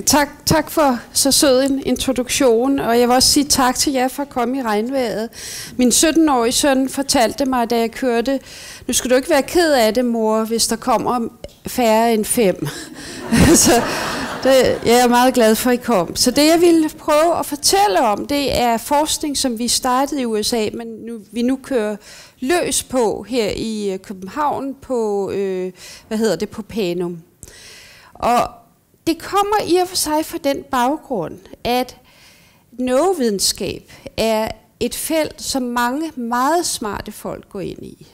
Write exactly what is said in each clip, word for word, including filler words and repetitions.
tak, tak for så sød en introduktion, og jeg vil også sige tak til jer for at komme i regnvejret. Min sytten-årige søn fortalte mig, da jeg kørte, nu skal du ikke være ked af det, mor, hvis der kommer færre end fem. Så det, jeg er meget glad for, at I kom. Så det, jeg ville prøve at fortælle om, det er forskning, som vi startede i U S A, men nu, vi nu kører løs på her i København på, øh, hvad hedder det, på Panum. Og det kommer i og for sig fra den baggrund, at neurovidenskab er et felt, som mange meget smarte folk går ind i.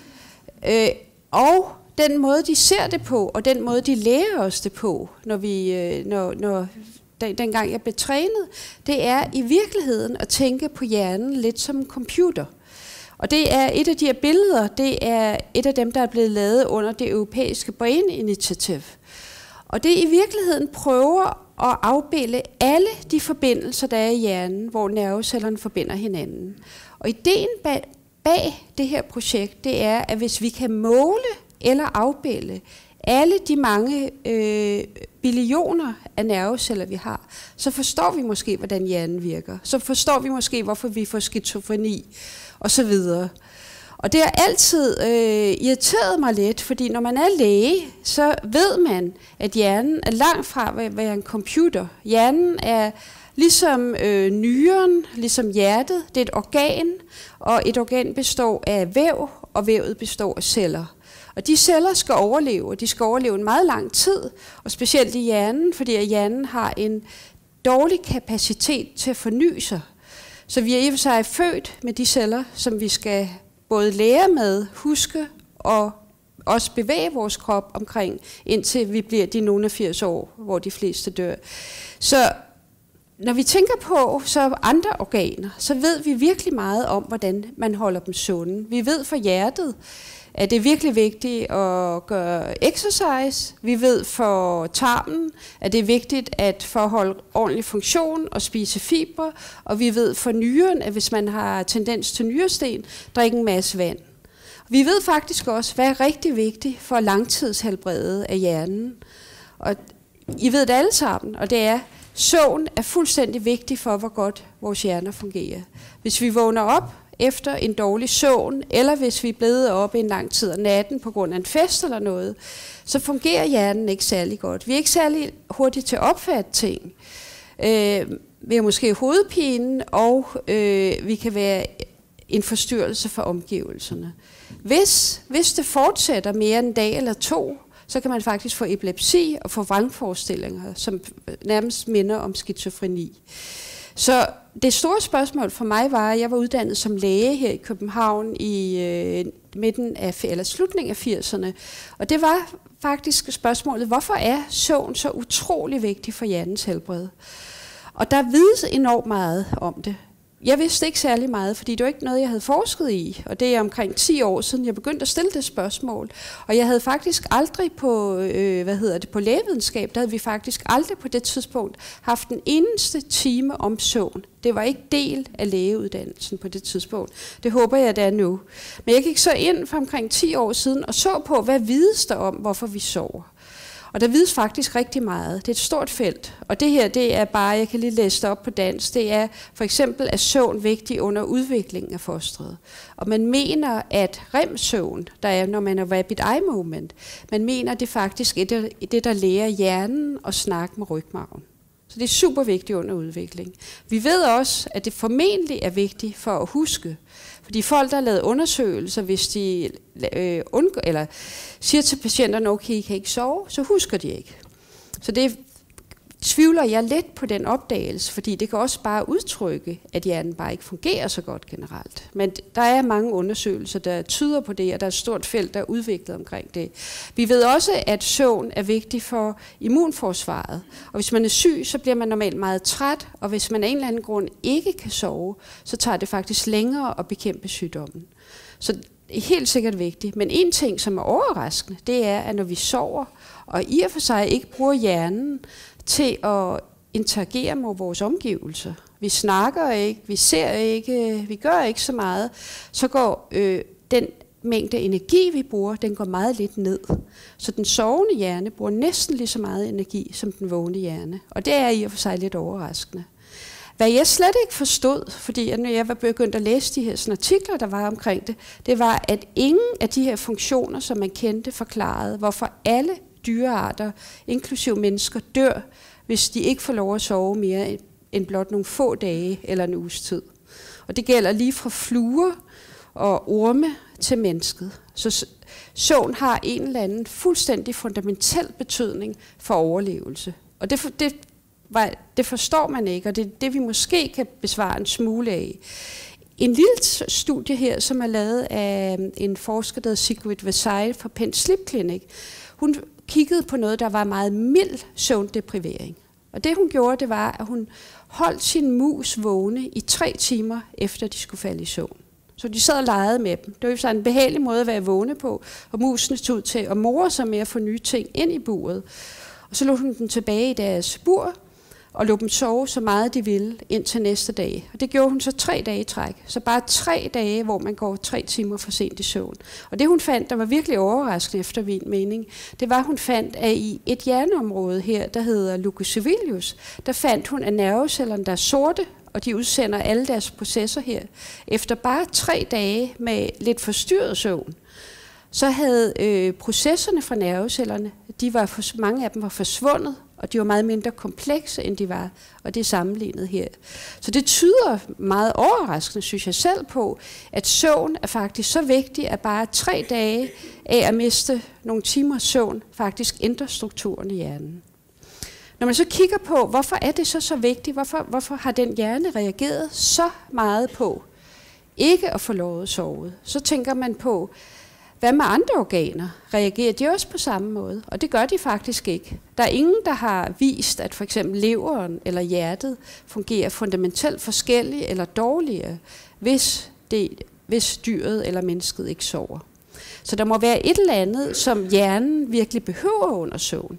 Øh, og den måde, de ser det på, og den måde, de lærer os det på, når vi, øh, når, når, den, dengang jeg blev trænet, det er i virkeligheden at tænke på hjernen lidt som en computer. Og det er et af de her billeder, det er et af dem, der er blevet lavet under det europæiske Brain Initiative. Og det i virkeligheden prøver at afbilde alle de forbindelser, der er i hjernen, hvor nervecellerne forbinder hinanden. Og ideen bag, bag det her projekt, det er, at hvis vi kan måle eller afbilde alle de mange øh, billioner af nerveceller, vi har, så forstår vi måske, hvordan hjernen virker. Så forstår vi måske, hvorfor vi får skizofreni osv. Og det har altid øh, irriteret mig lidt, fordi når man er læge, så ved man, at hjernen er langt fra at være en computer. Hjernen er ligesom øh, nyren, ligesom hjertet, det er et organ, og et organ består af væv, og vævet består af celler. Og de celler skal overleve, og de skal overleve en meget lang tid, og specielt i hjernen, fordi hjernen har en dårlig kapacitet til at forny sig. Så vi er i og for sig født med de celler, som vi skal både lære med, huske og også bevæge vores krop omkring, indtil vi bliver de nogle af firs år, hvor de fleste dør. Så når vi tænker på så andre organer, så ved vi virkelig meget om, hvordan man holder dem sunde. Vi ved for hjertet, at det er virkelig vigtigt at gøre exercise. Vi ved for tarmen, at det er vigtigt at forholde ordentlig funktion og spise fibre. Og vi ved for nyren, at hvis man har tendens til nyresten, drikke en masse vand. Vi ved faktisk også, hvad er rigtig vigtigt for langtidshelbredet af hjernen. Og I ved det alle sammen, og det er, søvn er fuldstændig vigtig for, hvor godt vores hjerner fungerer. Hvis vi vågner op efter en dårlig søvn, eller hvis vi er blevet oppe en lang tid af natten på grund af en fest eller noget, så fungerer hjernen ikke særlig godt. Vi er ikke særlig hurtigt til at opfatte ting. Øh, vi har måske hovedpine, og øh, vi kan være en forstyrrelse for omgivelserne. Hvis, hvis det fortsætter mere end en dag eller to, så kan man faktisk få epilepsi og få vrangforestillinger, som nærmest minder om skizofreni. Så det store spørgsmål for mig var, at jeg var uddannet som læge her i København i øh, midten af, eller slutningen af firserne. Og det var faktisk spørgsmålet, hvorfor er søvn så utrolig vigtig for hjernens helbred? Og der vides enormt meget om det. Jeg vidste ikke særlig meget, fordi det var ikke noget, jeg havde forsket i. Og det er omkring ti år siden, jeg begyndte at stille det spørgsmål. Og jeg havde faktisk aldrig på, øh, hvad hedder det, på lægevidenskab, der havde vi faktisk aldrig på det tidspunkt haft en eneste time om søvn. Det var ikke del af lægeuddannelsen på det tidspunkt. Det håber jeg, det er nu. Men jeg gik så ind for omkring ti år siden og så på, hvad vides der om, hvorfor vi sover. Og der vides faktisk rigtig meget. Det er et stort felt. Og det her, det er bare, jeg kan lige læse det op på dansk, det er for eksempel, at søvn vigtig under udviklingen af fosteret. Og man mener, at rem-søvn, der er, når man er rapid eye movement, man mener, det er faktisk det, det der lærer hjernen at snakke med rygmarven. Så det er super vigtigt under udvikling. Vi ved også, at det formentlig er vigtigt for at huske. Fordi folk, der har lavet undersøgelser, hvis de øh, undgår, eller siger til patienterne, okay, I kan ikke sove, så husker de ikke. Så det tvivler jeg lidt på den opdagelse, fordi det kan også bare udtrykke, at hjernen bare ikke fungerer så godt generelt. Men der er mange undersøgelser, der tyder på det, og der er et stort felt, der er udviklet omkring det. Vi ved også, at søvn er vigtig for immunforsvaret. Og hvis man er syg, så bliver man normalt meget træt, og hvis man af en eller anden grund ikke kan sove, så tager det faktisk længere at bekæmpe sygdommen. Så det er helt sikkert vigtigt. Men en ting, som er overraskende, det er, at når vi sover, og i og for sig ikke bruger hjernen til at interagere med vores omgivelser. Vi snakker ikke, vi ser ikke, vi gør ikke så meget. Så går øh, den mængde energi, vi bruger, den går meget lidt ned. Så den sovende hjerne bruger næsten lige så meget energi som den vågne hjerne. Og det er i og for sig lidt overraskende. Hvad jeg slet ikke forstod, fordi når jeg var begyndt at læse de her sådan artikler, der var omkring det, det var, at ingen af de her funktioner, som man kendte, forklarede, hvorfor alle dyrearter, inklusive mennesker, dør, hvis de ikke får lov at sove mere end blot nogle få dage eller en uges tid. Og det gælder lige fra fluer og orme til mennesket. Så søvn har en eller anden fuldstændig fundamental betydning for overlevelse. Og det, det, det forstår man ikke, og det er det, vi måske kan besvare en smule af. En lille studie her, som er lavet af en forsker, der hedder Sigrid Versailles fra Penn Sleep Clinic, hun kiggede på noget, der var meget mild søvndeprivering. Og det hun gjorde, det var, at hun holdt sin mus vågne i tre timer, efter de skulle falde i søvn. Så de sad og legede med dem. Det var jo sådan en behagelig måde at være vågne på, og musene stod ud til at more sig med at få nye ting ind i buret. Og så lå hun dem tilbage i deres bur, og lå dem sove så meget de ville indtil næste dag. Og det gjorde hun så tre dage i træk. Så bare tre dage, hvor man går tre timer for sent i søvn. Og det hun fandt, der var virkelig overraskende efter min mening, det var, at hun fandt, at i et hjerneområde her, der hedder leukocyvillus, der fandt hun, at nervecellerne, der er sorte, og de udsender alle deres processer her, efter bare tre dage med lidt forstyrret søvn, så havde øh, processerne fra nervecellerne, de var for, mange af dem var forsvundet, og de var meget mindre komplekse, end de var, og det er sammenlignet her. Så det tyder meget overraskende, synes jeg selv på, at søvn er faktisk så vigtig, at bare tre dage af at miste nogle timers søvn faktisk ændrer strukturen i hjernen. Når man så kigger på, hvorfor er det så så vigtigt, hvorfor, hvorfor har den hjerne reageret så meget på ikke at få lov at sove, så tænker man på, hvad med andre organer? Reagerer de også på samme måde? Og det gør de faktisk ikke. Der er ingen, der har vist, at for eksempel leveren eller hjertet fungerer fundamentalt forskelligt eller dårligere, hvis, det, hvis dyret eller mennesket ikke sover. Så der må være et eller andet, som hjernen virkelig behøver under søvn.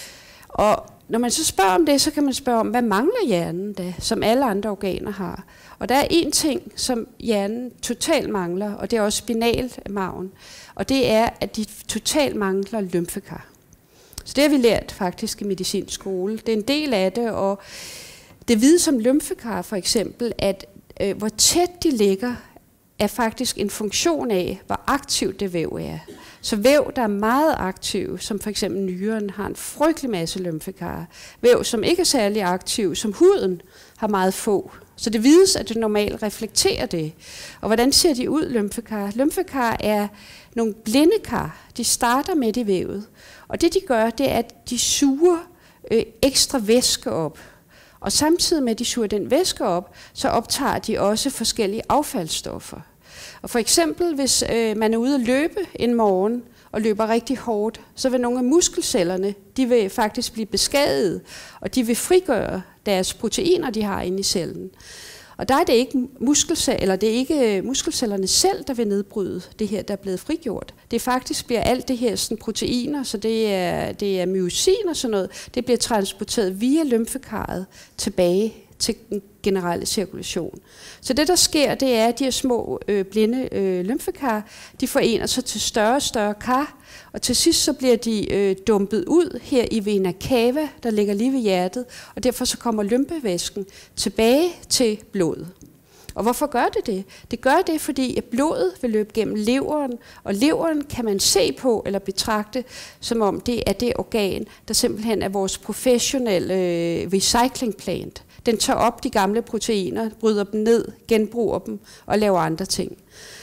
Og når man så spørger om det, så kan man spørge om, hvad mangler hjernen da, som alle andre organer har? Og der er en ting, som hjernen totalt mangler, og det er også spinalmarven, og det er, at de totalt mangler lymfekar. Så det har vi lært faktisk i medicinsk skole. Det er en del af det, og det vides om lymfekar for eksempel, at øh, hvor tæt de ligger, er faktisk en funktion af, hvor aktivt det væv er. Så væv, der er meget aktiv, som for eksempel nyren, har en frygtelig masse lymfekar. Væv, som ikke er særlig aktiv, som huden, har meget få. Så det vides, at det normalt reflekterer det. Og hvordan ser de ud, lymfekar? Lymfekar er nogle blinde kar. De starter midt i vævet. Og det de gør, det er, at de suger øh, ekstra væske op. Og samtidig med, at de suger den væske op, så optager de også forskellige affaldsstoffer. Og for eksempel, hvis øh, man er ude at løbe en morgen og løber rigtig hårdt, så vil nogle af muskelcellerne, de vil faktisk blive beskadiget, og de vil frigøre deres proteiner, de har inde i cellen. Og der er det ikke, muskelceller, eller det er ikke muskelcellerne selv, der vil nedbryde det her, der er blevet frigjort. Det faktisk bliver alt det her sådan, proteiner, så det er, det er myosin og sådan noget, det bliver transporteret via lymfekaret tilbage til den generelle cirkulation. Så det, der sker, det er, at de her små øh, blinde øh, lymfekar, de forener sig til større og større kar, og til sidst så bliver de øh, dumpet ud her i vena cava, der ligger lige ved hjertet, og derfor så kommer lymfevæsken tilbage til blodet. Og hvorfor gør det det? Det gør det, fordi at blodet vil løbe gennem leveren, og leveren kan man se på eller betragte, som om det er det organ, der simpelthen er vores professionelle øh, recycling plant. Den tager op de gamle proteiner, bryder dem ned, genbruger dem og laver andre ting.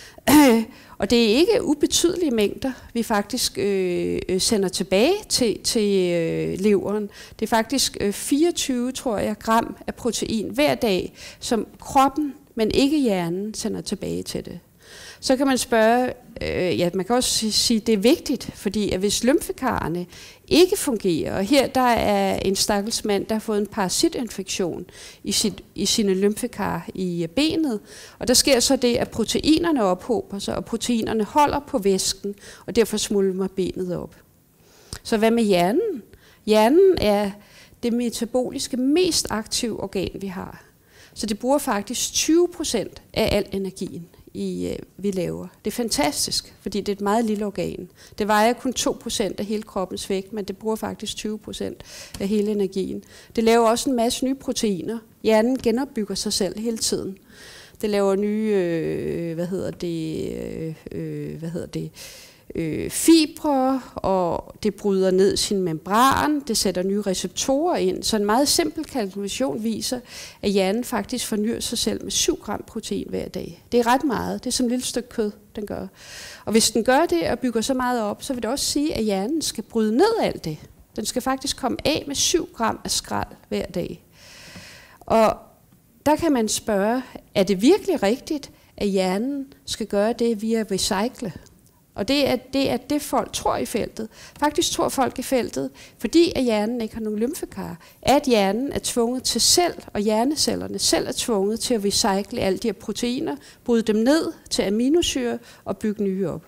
Og det er ikke ubetydelige mængder, vi faktisk øh, sender tilbage til, til øh, leveren. Det er faktisk øh, fireogtyve, tror jeg, gram af protein hver dag, som kroppen, men ikke hjernen, sender tilbage til det. Så kan man spørge, øh, ja, man kan også sige, at det er vigtigt, fordi at hvis lymfekarerne ikke fungerer, og her der er en stakkels mand, der har fået en parasitinfektion i, sit, i sine lymfekar i benet, og der sker så det, at proteinerne ophober sig, og proteinerne holder på væsken, og derfor smulmer benet op. Så hvad med hjernen? Hjernen er det metaboliske mest aktive organ, vi har. Så det bruger faktisk tyve procent af al energien i, øh, vi laver. Det er fantastisk, fordi det er et meget lille organ. Det vejer kun to procent af hele kroppens vægt, men det bruger faktisk tyve procent af hele energien. Det laver også en masse nye proteiner. Hjernen genopbygger sig selv hele tiden. Det laver nye, øh, hvad hedder det, øh, hvad hedder det, øh, fibre, og det bryder ned sin membran, det sætter nye receptorer ind. Så en meget simpel kalkulation viser, at hjernen faktisk fornyer sig selv med syv gram protein hver dag. Det er ret meget. Det er som et lille stykke kød, den gør. Og hvis den gør det og bygger så meget op, så vil det også sige, at hjernen skal bryde ned alt det. Den skal faktisk komme af med syv gram af skrald hver dag. Og der kan man spørge, er det virkelig rigtigt, at hjernen skal gøre det via recycle? Og det er, det er det, folk tror i feltet. Faktisk tror folk i feltet, fordi at hjernen ikke har nogen lymfekar, at hjernen er tvunget til selv, og hjernecellerne selv er tvunget til at recycle alle de her proteiner, bryde dem ned til aminosyre og bygge nye op.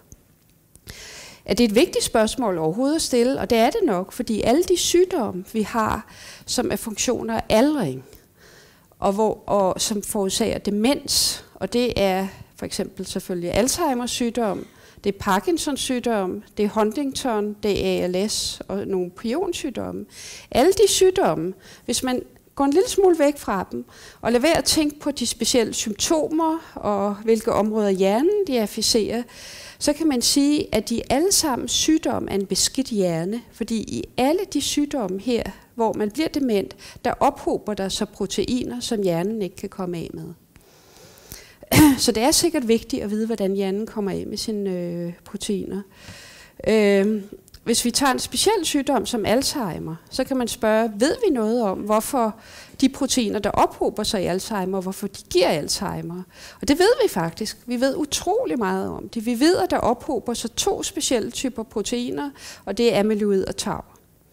Er det et vigtigt spørgsmål overhovedet at stille? Og det er det nok, fordi alle de sygdomme, vi har, som er funktioner af aldring, og, hvor, og som forårsager demens, og det er for eksempel selvfølgelig Alzheimers sygdom, det er Parkinsons sygdom, det er Huntington, det er A L S og nogle prionsygdomme. Alle de sygdomme, hvis man går en lille smule væk fra dem, og lader være at tænke på de specielle symptomer, og hvilke områder af hjernen de afficerer, så kan man sige, at de alle sammen sygdomme er en beskidt hjerne, fordi i alle de sygdomme her, hvor man bliver dement, der ophober der så proteiner, som hjernen ikke kan komme af med. Så det er sikkert vigtigt at vide, hvordan hjernen kommer af med sine øh, proteiner. Øh, hvis vi tager en speciel sygdom som Alzheimer, så kan man spørge, ved vi noget om, hvorfor de proteiner, der ophober sig i Alzheimer, hvorfor de giver Alzheimer? Og det ved vi faktisk. Vi ved utrolig meget om det. Vi ved, at der ophober sig to specielle typer proteiner, og det er amyloid og tau.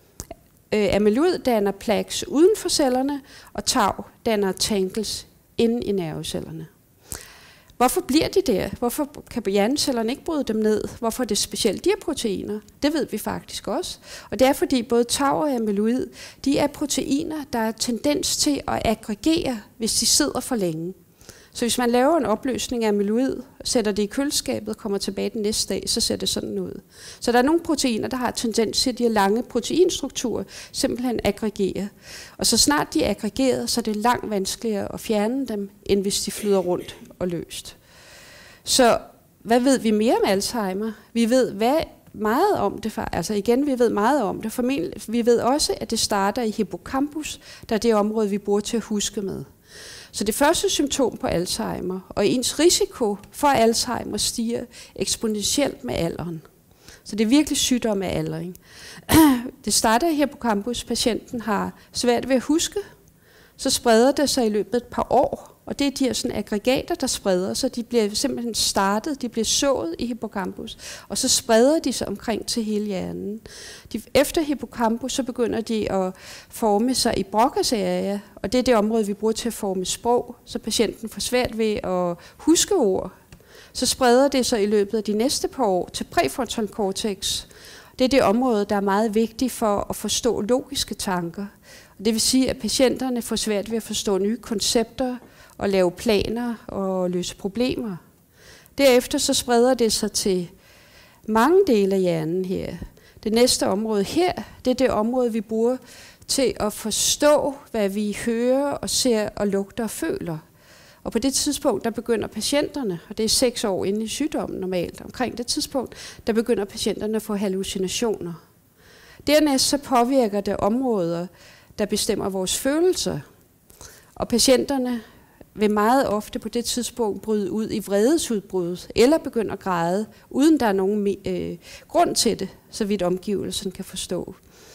Øh, amyloid danner plaques uden for cellerne, og tau danner tangles inde i nervecellerne. Hvorfor bliver de der? Hvorfor kan hjernecellerne ikke bryde dem ned? Hvorfor er det specielt de her proteiner? Det ved vi faktisk også. Og det er fordi både tau og amyloid, de er proteiner, der er tendens til at aggregere, hvis de sidder for længe. Så hvis man laver en opløsning af amyloid, sætter det i køleskabet, kommer tilbage den næste dag, så ser det sådan ud. Så der er nogle proteiner, der har tendens til, at de her lange proteinstrukturer simpelthen aggregerer. Og så snart de er aggregeret, så er det langt vanskeligere at fjerne dem, end hvis de flyder rundt og løst. Så hvad ved vi mere om Alzheimer? Vi ved hvad meget om det. Altså igen, vi ved meget om det. Formentlig, vi ved også, at det starter i hippocampus, der er det område, vi bruger til at huske med. Så det første symptom på Alzheimer, og ens risiko for Alzheimer stiger eksponentielt med alderen. Så det er virkelig sygdom af aldring. Det starter i hippocampus, patienten har svært ved at huske, så spreder det sig i løbet af et par år, og det er de her sådan aggregater, der spreder sig. De bliver simpelthen startet, de bliver sået i hippocampus, og så spreder de sig omkring til hele hjernen. De, efter hippocampus, så begynder de at forme sig i Broca's area, og det er det område, vi bruger til at forme sprog, så patienten får svært ved at huske ord. Så spreder det sig i løbet af de næste par år til præfrontal cortex. Det er det område, der er meget vigtigt for at forstå logiske tanker. Det vil sige, at patienterne får svært ved at forstå nye koncepter og lave planer og løse problemer. Derefter så spreder det sig til mange dele af hjernen her. Det næste område her, det er det område, vi bruger til at forstå, hvad vi hører og ser og lugter og føler. Og på det tidspunkt, der begynder patienterne, og det er seks år inde i sygdommen normalt, omkring det tidspunkt, der begynder patienterne at få hallucinationer. Dernæst så påvirker det områder, der bestemmer vores følelser. Og patienterne vil meget ofte på det tidspunkt bryde ud i vredesudbrud, eller begynde at græde, uden der er nogen øh, grund til det, så vidt omgivelsen kan forstå.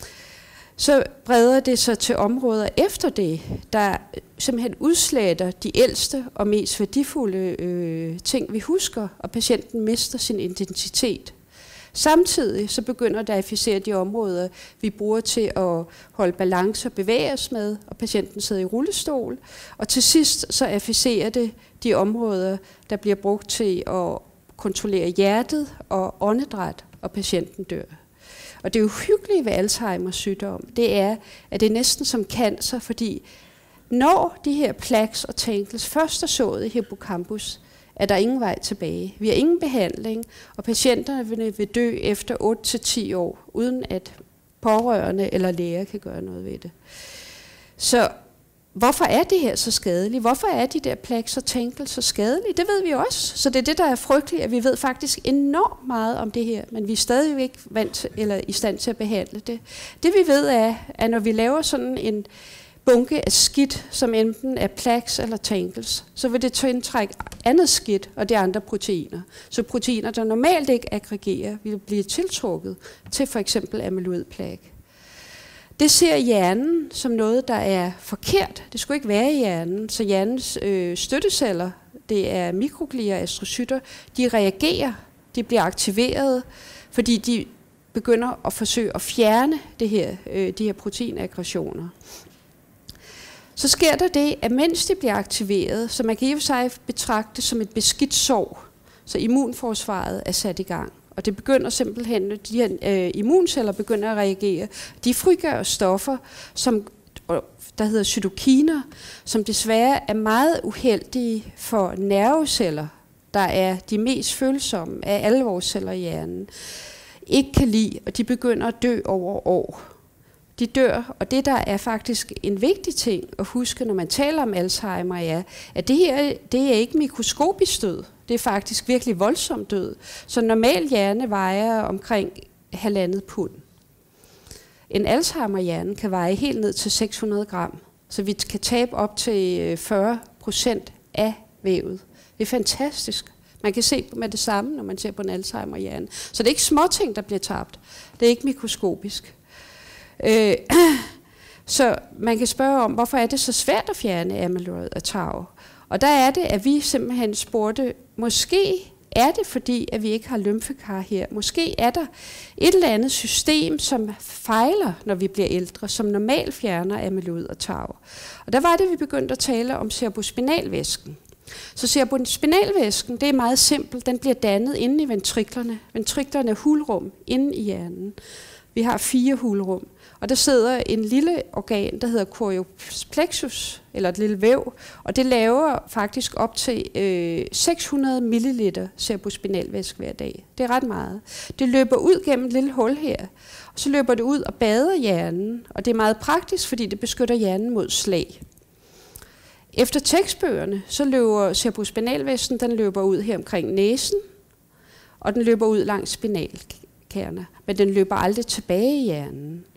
Så breder det sig til områder efter det, der simpelthen udsletter de ældste og mest værdifulde øh, ting, vi husker, og patienten mister sin identitet. Samtidig så begynder det at afficere de områder, vi bruger til at holde balance og bevæge os med, og patienten sidder i rullestol. Og til sidst så afficerer det de områder, der bliver brugt til at kontrollere hjertet og åndedræt, og patienten dør. Og det uhyggelige ved Alzheimers sygdom, det er, at det er næsten som cancer, fordi når de her plaques og tangles først er sået i hippocampus, er der ingen vej tilbage. Vi har ingen behandling, og patienterne vil dø efter otte til ti år, uden at pårørende eller læger kan gøre noget ved det. Så hvorfor er det her så skadeligt? Hvorfor er de der plaques og tangles så skadelige? Det ved vi også. Så det er det, der er frygteligt, at vi ved faktisk enormt meget om det her, men vi er stadig ikke vant til, eller i stand til at behandle det. Det vi ved er, at når vi laver sådan en bunke af skidt, som enten er plaques eller tangles, så vil det tiltrække andet skidt, og det er andre proteiner. Så proteiner, der normalt ikke aggregerer, vil blive tiltrukket til for eksempel amyloidplaque. Det ser hjernen som noget, der er forkert. Det skulle ikke være i hjernen, så hjernens øh, støtteceller, det er mikroglier, astrocytter, de reagerer, de bliver aktiveret, fordi de begynder at forsøge at fjerne det her, øh, de her proteinaggressioner. Så sker der det, at mens de bliver aktiveret, så man kan i og for sig betragte det som et beskidt sår, så immunforsvaret er sat i gang. Og det begynder simpelthen, når de her øh, immunceller begynder at reagere, de frigør stoffer, som, der hedder cytokiner, som desværre er meget uheldige for nerveceller, der er de mest følsomme af alle vores celler i hjernen, ikke kan lide, og de begynder at dø over år. De dør, og det der er faktisk en vigtig ting at huske, når man taler om Alzheimer, er, at det her det er ikke mikroskopisk død. Det er faktisk virkelig voldsom død. Så normal hjerne vejer omkring halvandet pund. En Alzheimer-hjerne kan veje helt ned til seks hundrede gram. Så vi kan tabe op til fyrre procent af vævet. Det er fantastisk. Man kan se med det samme, når man ser på en Alzheimer-hjerne. Så det er ikke småting, der bliver tabt. Det er ikke mikroskopisk. Øh, så man kan spørge om, hvorfor er det så svært at fjerne amyloid og tau? Og der er det, at vi simpelthen spurgte, måske er det fordi, at vi ikke har lymfekar her. Måske er der et eller andet system, som fejler, når vi bliver ældre, som normalt fjerner amyloid og tau. Og der var det, vi begyndte at tale om cerebrospinalvæsken. Så cerebrospinalvæsken, det er meget simpelt. Den bliver dannet inde i ventriklerne. Ventriklerne er hulrum inde i hjernen. Vi har fire hulrum. Og der sidder en lille organ, der hedder chorius plexus, eller et lille væv, og det laver faktisk op til øh, seks hundrede milliliter cerebrospinalvæske hver dag. Det er ret meget. Det løber ud gennem et lille hul her, og så løber det ud og bader hjernen, og det er meget praktisk, fordi det beskytter hjernen mod slag. Efter tekstbøgerne, så løber cerebrospinalvæsken, den løber ud her omkring næsen, og den løber ud langs spinalkerner, men den løber aldrig tilbage i hjernen.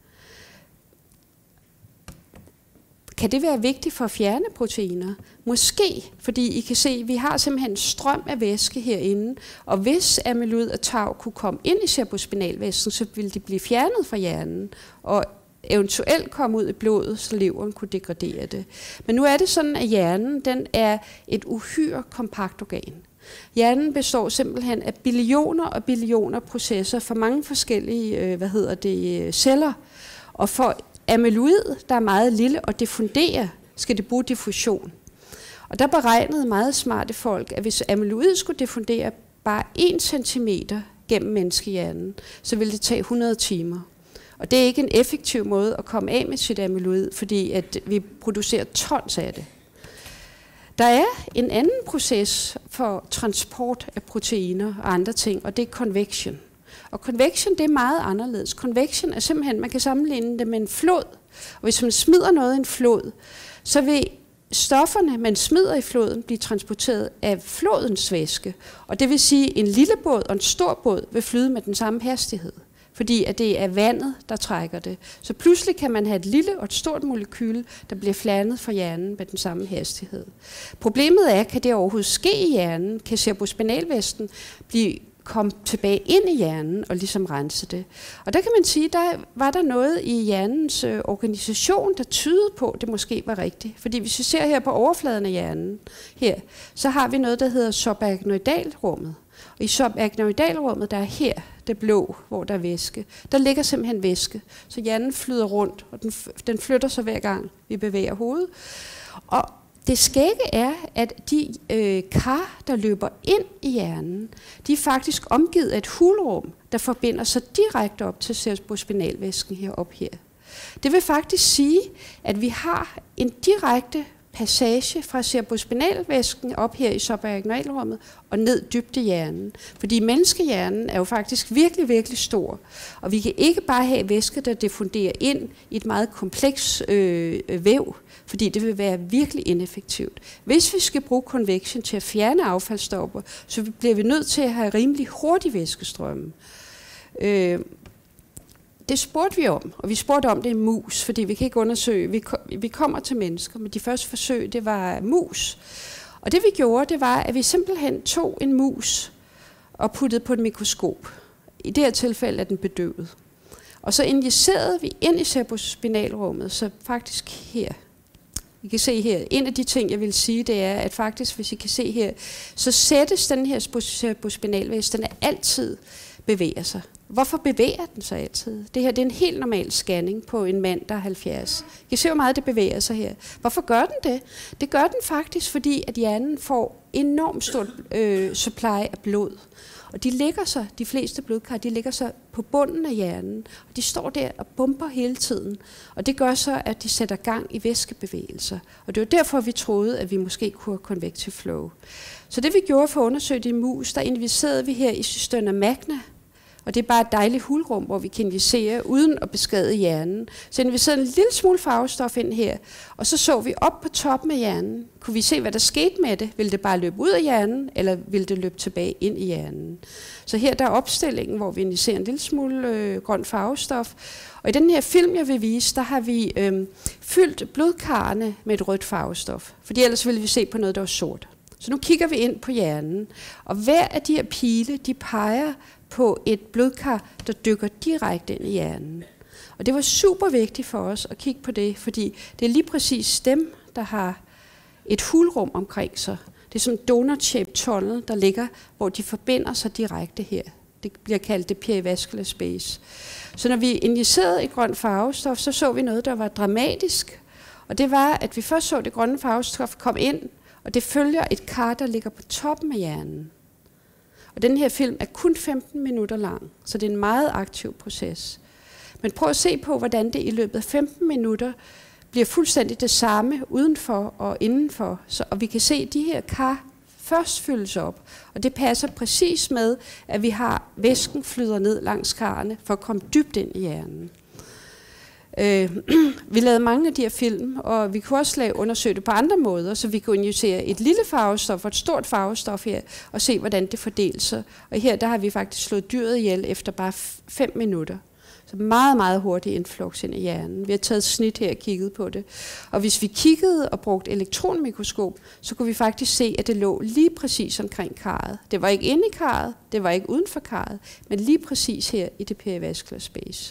Kan det være vigtigt for at fjerne proteiner? Måske, fordi I kan se, at vi har simpelthen en strøm af væske herinde, og hvis amyloid og tau kunne komme ind i cerebrospinalvæsken, så ville de blive fjernet fra hjernen, og eventuelt komme ud i blodet, så leveren kunne degradere det. Men nu er det sådan, at hjernen den er et uhyre kompakt organ. Hjernen består simpelthen af billioner og billioner processer for mange forskellige hvad hedder det, celler, og for amyloid, der er meget lille og diffunderer, skal det bruge diffusion. Og der beregnede meget smarte folk, at hvis amyloid skulle diffundere bare en centimeter gennem menneskehjernen, så ville det tage hundrede timer. Og det er ikke en effektiv måde at komme af med sit amyloid, fordi at vi producerer tons af det. Der er en anden proces for transport af proteiner og andre ting, og det er convection. Og convection, det er meget anderledes. Convection er simpelthen, man kan sammenligne det med en flod. Og hvis man smider noget i en flod, så vil stofferne, man smider i floden, blive transporteret af flodens væske. Og det vil sige, at en lille båd og en stor båd vil flyde med den samme hastighed. Fordi at det er vandet, der trækker det. Så pludselig kan man have et lille og et stort molekyle, der bliver fjernet fra hjernen med den samme hastighed. Problemet er, kan det overhovedet ske i hjernen? Kan cerebrospinalvæsken blive komme tilbage ind i hjernen og ligesom rense det. Og der kan man sige, der var der noget i hjernens øh, organisation, der tydede på, at det måske var rigtigt. Fordi hvis vi ser her på overfladen af hjernen, her, så har vi noget, der hedder subarachnoidalrummet. Og i subarachnoidalrummet, der er her, det blå, hvor der er væske, der ligger simpelthen væske. Så hjernen flyder rundt, og den, den flytter sig hver gang, vi bevæger hovedet. Og det skægge er, at de øh, kar, der løber ind i hjernen, de er faktisk omgivet af et hulrum, der forbinder sig direkte op til cerebrospinalvæsken heroppe her. Det vil faktisk sige, at vi har en direkte passage fra cerebrospinalvæsken op her i subarachnoidrummet og ned dybt i hjernen. Fordi menneskehjernen er jo faktisk virkelig, virkelig stor. Og vi kan ikke bare have væske, der diffunderer ind i et meget kompleks øh, væv, fordi det vil være virkelig ineffektivt. Hvis vi skal bruge convection til at fjerne affaldsstoffer, så bliver vi nødt til at have rimelig hurtig væskestrømme. Øh, Det spurgte vi om, og vi spurgte om det i mus, fordi vi kan ikke undersøge. Vi, kom, vi kommer til mennesker, men de første forsøg, det var mus. Og det vi gjorde, det var, at vi simpelthen tog en mus og puttede på et mikroskop. I det her tilfælde er den bedøvet. Og så injicerede vi ind i cerebrospinalrummet, så faktisk her. I kan se her, en af de ting, jeg vil sige, det er, at faktisk, hvis I kan se her, så sættes den her cerebrospinalvæs, den er altid bevæger sig. Hvorfor bevæger den sig altid? Det her det er en helt normal scanning på en mand, der er halvfjerds. I kan se, hvor meget det bevæger sig her. Hvorfor gør den det? Det gør den faktisk, fordi at hjernen får enormt stort øh, supply af blod. Og de ligger så, de fleste blodkar, de ligger så på bunden af hjernen. Og de står der og bomber hele tiden. Og det gør så, at de sætter gang i væskebevægelser. Og det var derfor, vi troede, at vi måske kunne have convective flow. Så det vi gjorde for at undersøge det i mus, der injicerede vi her i cisterna magna. Og det er bare et dejligt hulrum, hvor vi kan injicere uden at beskade hjernen. Så injicerede en lille smule farvestof ind her, og så så vi op på toppen af hjernen. Kunne vi se, hvad der skete med det? Ville det bare løbe ud af hjernen, eller ville det løbe tilbage ind i hjernen? Så her der er opstillingen, hvor vi injicerer en lille smule øh, grøn farvestof. Og i den her film, jeg vil vise, der har vi øh, fyldt blodkarrene med et rødt farvestof. Fordi ellers ville vi se på noget, der var sort. Så nu kigger vi ind på hjernen, og hver af de her pile, de peger på et blodkar, der dykker direkte ind i hjernen. Og det var super vigtigt for os at kigge på det, fordi det er lige præcis dem, der har et hulrum omkring sig. Det er som en donut-shaped tunnel, der ligger, hvor de forbinder sig direkte her. Det bliver kaldt det perivascular space. Så når vi injicerede et grønt farvestof, så så vi noget, der var dramatisk. Og det var, at vi først så det grønne farvestof komme ind, og det følger et kar, der ligger på toppen af hjernen. Og den her film er kun femten minutter lang, så det er en meget aktiv proces. Men prøv at se på, hvordan det i løbet af femten minutter bliver fuldstændig det samme udenfor og indenfor. Så, og vi kan se, at de her kar først fyldes op. Og det passer præcis med, at vi har væsken flyder ned langs karrene for at komme dybt ind i hjernen. Øh, vi lavede mange af de her film, og vi kunne også lave undersøge det på andre måder, så vi kunne injicere et lille farvestof og et stort farvestof her, og se, hvordan det fordeler sig. Og her der har vi faktisk slået dyret ihjel efter bare fem minutter. Så meget, meget hurtig influx ind i hjernen. Vi har taget snit her og kigget på det. Og hvis vi kiggede og brugte elektronmikroskop, så kunne vi faktisk se, at det lå lige præcis omkring karret. Det var ikke inde i karret, det var ikke uden for karret, men lige præcis her i det perivascular space.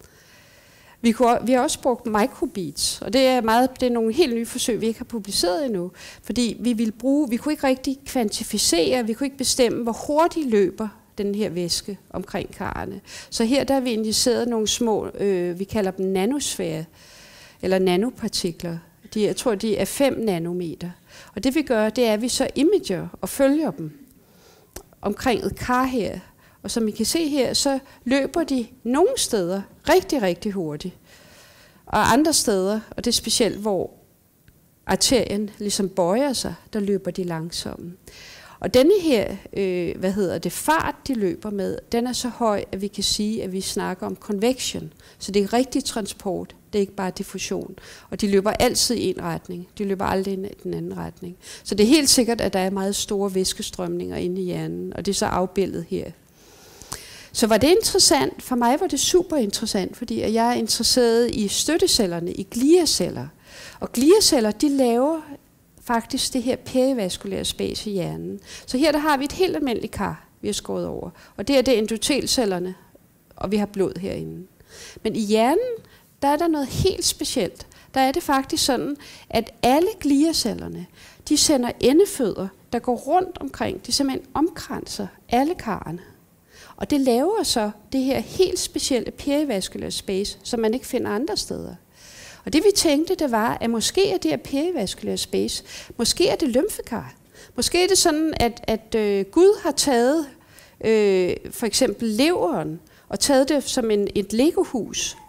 Vi, kunne, vi har også brugt microbeats, og det er, meget, det er nogle helt nye forsøg, vi ikke har publiceret endnu, fordi vi ville bruge, vi kunne ikke rigtig kvantificere, vi kunne ikke bestemme, hvor hurtigt løber den her væske omkring karrene. Så her der har vi injiceret nogle små, øh, vi kalder dem nanosfærer, eller nanopartikler. De, jeg tror, de er fem nanometer. Og det vi gør, det er, at vi så imager og følger dem omkring et kar her. Og som I kan se her, så løber de nogle steder rigtig, rigtig hurtigt. Og andre steder, og det er specielt, hvor arterien ligesom bøjer sig, der løber de langsomme. Og denne her, øh, hvad hedder det, fart, de løber med, den er så høj, at vi kan sige, at vi snakker om convection. Så det er rigtig transport, det er ikke bare diffusion. Og de løber altid i en retning, de løber aldrig i den anden retning. Så det er helt sikkert, at der er meget store væskestrømninger inde i hjernen, og det er så afbildet her. Så var det interessant? For mig var det super interessant, fordi jeg er interesseret i støttecellerne, i gliaceller. Og gliaceller, de laver faktisk det her perivaskulære space i hjernen. Så her der har vi et helt almindeligt kar, vi har skåret over. Og det er det endotelcellerne, og vi har blod herinde. Men i hjernen, der er der noget helt specielt. Der er det faktisk sådan, at alle gliacellerne, de sender endefødder, der går rundt omkring. De simpelthen omkranser alle karrene. Og det laver så det her helt specielle perivaskulære space, som man ikke finder andre steder. Og det vi tænkte, det var, at måske er det her perivaskulære space, måske er det lymfekar. Måske er det sådan, at, at øh, Gud har taget øh, for eksempel leveren, og taget det som en, et legohus,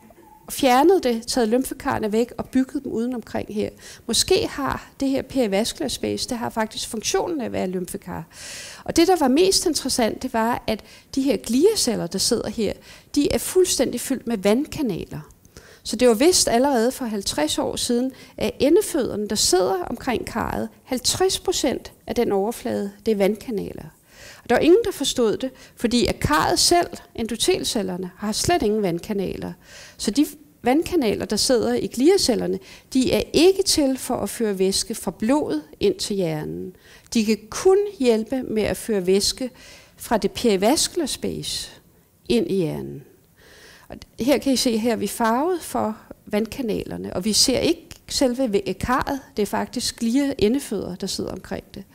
fjernet det, taget lymfekarrene væk og bygget dem uden omkring her. Måske har det her perivascular space, det har faktisk funktionen af at være lymfekar. Og det, der var mest interessant, det var, at de her gliaceller, der sidder her, de er fuldstændig fyldt med vandkanaler. Så det var vist allerede for halvtreds år siden, at endefødderne, der sidder omkring karret, halvtreds procent af den overflade, det er vandkanaler. Og der var ingen, der forstod det, fordi at karret selv, endotelcellerne, har slet ingen vandkanaler. Så de vandkanaler, der sidder i gliacellerne, de er ikke til for at føre væske fra blodet ind til hjernen. De kan kun hjælpe med at føre væske fra det perivascular space ind i hjernen. Og her kan I se, her er vi farvet for vandkanalerne, og vi ser ikke selve karret, det er faktisk glia-endefødder, der sidder omkring det.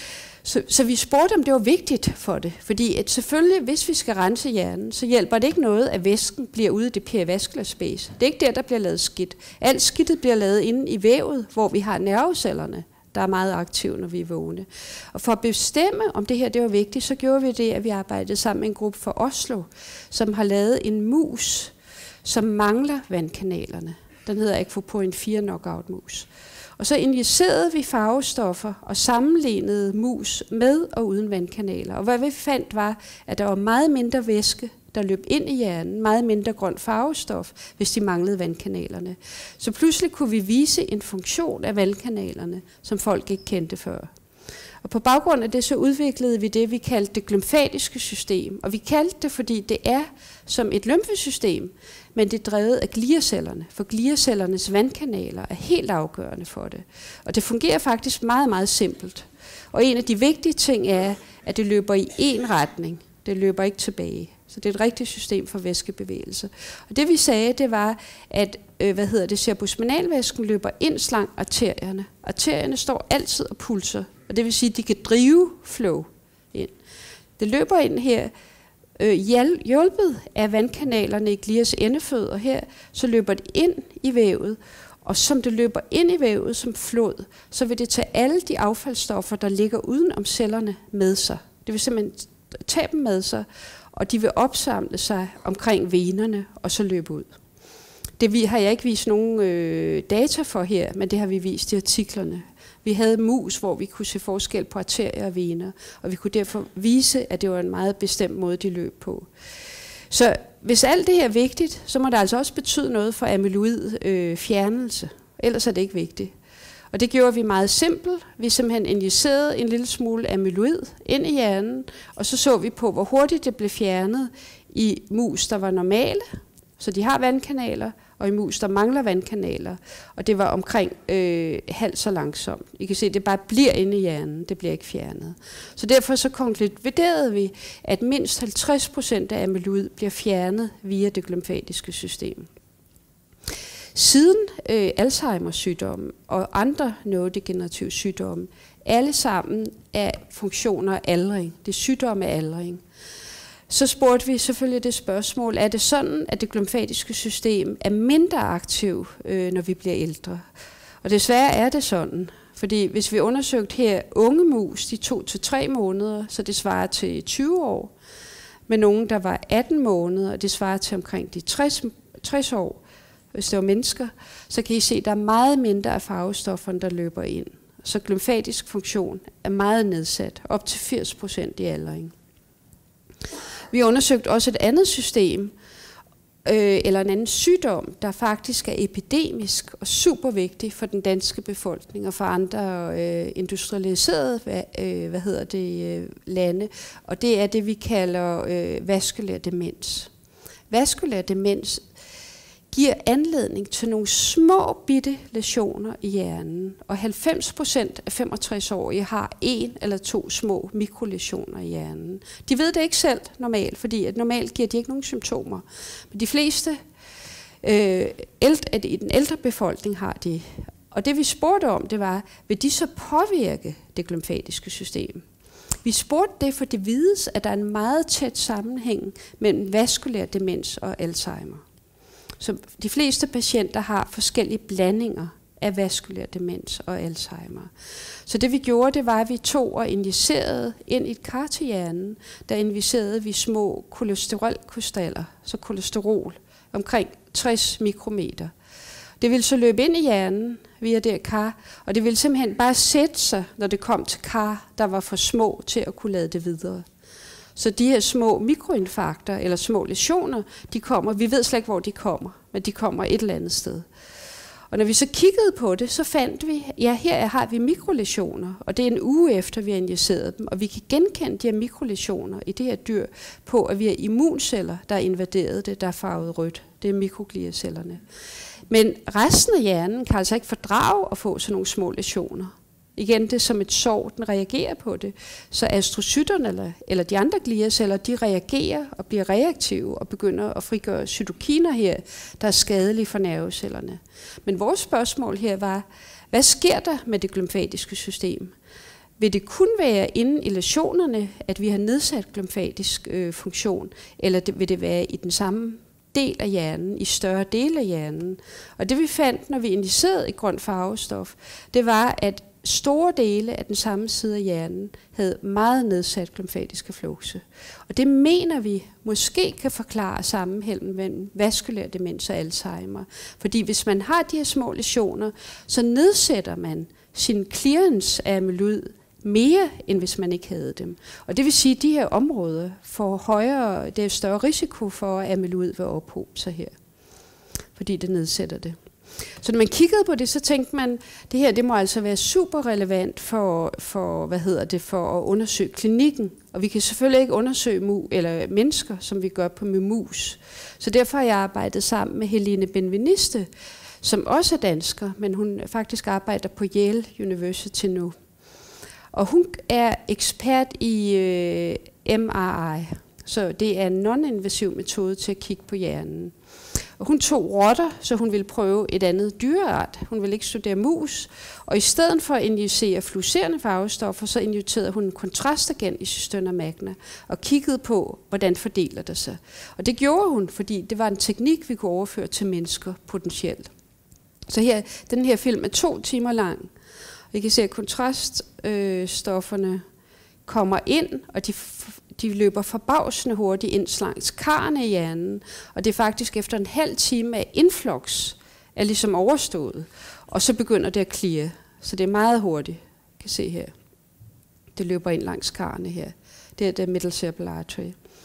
Så, så vi spurgte, om det var vigtigt for det, fordi at selvfølgelig, hvis vi skal rense hjernen, så hjælper det ikke noget, at væsken bliver ude i det perivascular space. Det er ikke der, der bliver lavet skidt. Alt skidtet bliver lavet inde i vævet, hvor vi har nervecellerne, der er meget aktive, når vi er vågne. Og for at bestemme, om det her det var vigtigt, så gjorde vi det, at vi arbejdede sammen med en gruppe fra Oslo, som har lavet en mus, som mangler vandkanalerne. Den hedder Aquaporin fire knockout-mus. Og så injicerede vi farvestoffer og sammenlignede mus med og uden vandkanaler. Og hvad vi fandt var, at der var meget mindre væske, der løb ind i hjernen, meget mindre grønt farvestof, hvis de manglede vandkanalerne. Så pludselig kunne vi vise en funktion af vandkanalerne, som folk ikke kendte før. Og på baggrund af det, så udviklede vi det, vi kaldte det glymfatiske system. Og vi kaldte det, fordi det er som et lymfesystem, men det er drevet af gliacellerne, for gliacellernes vandkanaler er helt afgørende for det. Og det fungerer faktisk meget, meget simpelt. Og en af de vigtige ting er, at det løber i én retning. Det løber ikke tilbage. Så det er et rigtigt system for væskebevægelse. Og det vi sagde, det var, at øh, hvad hedder det, cerebrospinalvæsken løber ind slang arterierne. Arterierne står altid og pulser, og det vil sige, at de kan drive flow ind. Det løber ind her, øh, hjulpet af vandkanalerne i glias endefødder her, så løber det ind i vævet, og som det løber ind i vævet som flod, så vil det tage alle de affaldsstoffer, der ligger uden om cellerne med sig. Det vil simpelthen tage dem med sig, og de vil opsamle sig omkring venerne og så løbe ud. Det vi, har jeg ikke vist nogen øh, data for her, men det har vi vist i artiklerne. Vi havde mus, hvor vi kunne se forskel på arterier og vener, og vi kunne derfor vise, at det var en meget bestemt måde, de løb på. Så hvis alt det her er vigtigt, så må det altså også betyde noget for amyloid øh, fjernelse. Ellers er det ikke vigtigt. Og det gjorde vi meget simpelt. Vi simpelthen injicerede en lille smule amyloid ind i hjernen, og så så vi på, hvor hurtigt det blev fjernet i mus, der var normale, så de har vandkanaler, og i mus, der mangler vandkanaler. Og det var omkring øh, halvt så langsomt. I kan se, at det bare bliver inde i hjernen, det bliver ikke fjernet. Så derfor så konkluderede vi, at mindst halvtreds procent af amyloid bliver fjernet via det glymfatiske system. Siden øh, Alzheimers sygdomme og andre neurodegenerative sygdomme, alle sammen er funktioner af aldring. Det er sygdomme af aldring. Så spurgte vi selvfølgelig det spørgsmål, er det sådan, at det glymfatiske system er mindre aktiv, øh, når vi bliver ældre? Og desværre er det sådan, fordi hvis vi undersøgte her unge mus, de to til tre måneder, så det svarer til tyve år, med nogen, der var atten måneder, og det svarer til omkring de tres, tres år, hvis det var mennesker, så kan I se, at der er meget mindre af farvestofferne, der løber ind. Så glymfatisk funktion er meget nedsat, op til firs procent i aldring. Vi undersøgte også et andet system, øh, eller en anden sygdom, der faktisk er epidemisk og super vigtig for den danske befolkning og for andre øh, industrialiserede hvad, øh, hvad hedder det, øh, lande, og det er det, vi kalder øh, vaskulær demens. Vaskulær demens giver anledning til nogle små bitte læsioner i hjernen, og halvfems procent af femogtres-årige har en eller to små mikrolæsioner i hjernen. De ved det ikke selv normalt, fordi at normalt giver de ikke nogen symptomer. Men de fleste øh, ældre, i den ældre befolkning har de. Og det vi spurgte om, det var, vil de så påvirke det glymfatiske system? Vi spurgte det, for det vides, at der er en meget tæt sammenhæng mellem vaskulær demens og Alzheimer. Så de fleste patienter har forskellige blandinger af vaskulær demens og Alzheimer. Så det vi gjorde, det var, at vi tog og injicerede ind i et kar til hjernen, der injicerede vi små kolesterolkrystaller, så kolesterol omkring tres mikrometer. Det ville så løbe ind i hjernen via det her kar, og det ville simpelthen bare sætte sig, når det kom til kar, der var for små til at kunne lade det videre. Så de her små mikroinfarkter eller små læsioner, de kommer, vi ved slet ikke, hvor de kommer, men de kommer et eller andet sted. Og når vi så kiggede på det, så fandt vi, ja, her har vi mikrolæsioner, og det er en uge efter, vi har injiceret dem, og vi kan genkende de her mikrolæsioner i det her dyr på, at vi har immunceller, der er invaderet det, der er farvet rødt. Det er mikrogliacellerne. Men resten af hjernen kan altså ikke fordrage at få sådan nogle små læsioner. Igen, det er som et sår, den reagerer på det. Så astrocyterne eller, eller de andre gliaceller, de reagerer og bliver reaktive og begynder at frigøre cytokiner her, der er skadelige for nervecellerne. Men vores spørgsmål her var, hvad sker der med det glymfatiske system? Vil det kun være inden i læsionerne, at vi har nedsat glymfatisk øh, funktion, eller det, vil det være i den samme del af hjernen, i større dele af hjernen? Og det vi fandt, når vi injicerede i grønt farvestof, det var, at store dele af den samme side af hjernen havde meget nedsat glymfatiske flukse. Og det mener vi måske kan forklare sammenhængen mellem vaskulær demens og Alzheimer. Fordi hvis man har de her små læsioner, så nedsætter man sin clearance af amyloid mere, end hvis man ikke havde dem. Og det vil sige, at de her områder får højere, det er større risiko for, at amyloid vil ophobe sig her. Fordi det nedsætter det. Så når man kiggede på det, så tænkte man, det her det må altså være super relevant for, for, hvad hedder det, for at undersøge klinikken. Og vi kan selvfølgelig ikke undersøge mu, eller mennesker, som vi gør på med mus. Så derfor har jeg arbejdet sammen med Helene Benveniste, som også er dansker, men hun faktisk arbejder på Yale University nu. Og hun er ekspert i øh, M R I, så det er en non-invasiv metode til at kigge på hjernen. Og hun tog rotter, så hun ville prøve et andet dyreart. Hun ville ikke studere mus. Og i stedet for at injicere fluorescerende farvestoffer, så injicerede hun en kontrastagent i cisterna magna og kiggede på, hvordan fordeler det sig. Og det gjorde hun, fordi det var en teknik, vi kunne overføre til mennesker potentielt. Så her, den her film er to timer lang. Vi kan se, at kontraststofferne øh, kommer ind, og de De løber forbavsende hurtigt ind langs karrene i hjernen, og det er faktisk efter en halv time af influx er ligesom overstået, og så begynder det at clear. Så det er meget hurtigt, kan se her. Det løber ind langs karrene her. Det er det middle cerebral artery.